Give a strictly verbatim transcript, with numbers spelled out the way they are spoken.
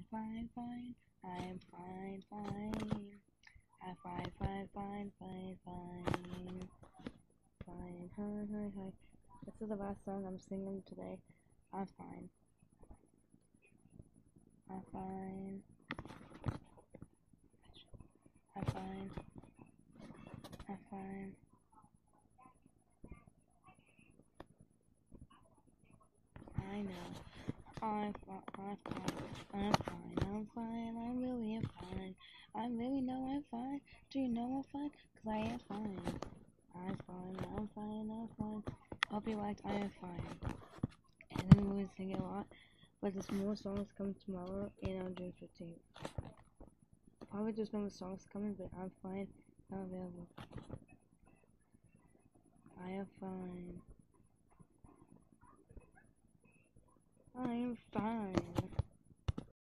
fine, fine. I'm fine, fine. I'm fine, fine, fine, fine, fine. Fine, hi, hi, hi. This is the last song I'm singing today. I'm fine. I'm fine. I'm fine. I'm fine. I know. I'm fine. I'm fine. I'm fine. I'm fine. I'm really fine. I really know I'm fine. Do you know I'm fine? Cause I am fine. I'm fine. I'm fine. I'm fine. Hope you liked I Am Fine. I didn't really sing it a lot, but there's more songs coming tomorrow and on June fifteenth. Probably there's no more songs coming, but I'm fine. Not available. I am fine. I am fine.